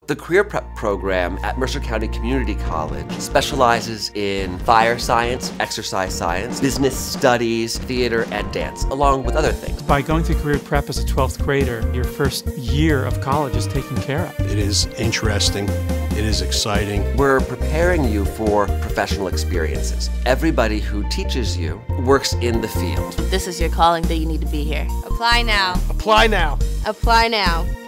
The career prep program at Mercer County Community College specializes in fire science, exercise science, business studies, theater, and dance, along with other things. By going through career prep as a 12th grader, your first year of college is taken care of. It is interesting. It is exciting. We're preparing you for professional experiences. Everybody who teaches you works in the field. This is your calling, that you need to be here. Apply now. Apply now. Apply now.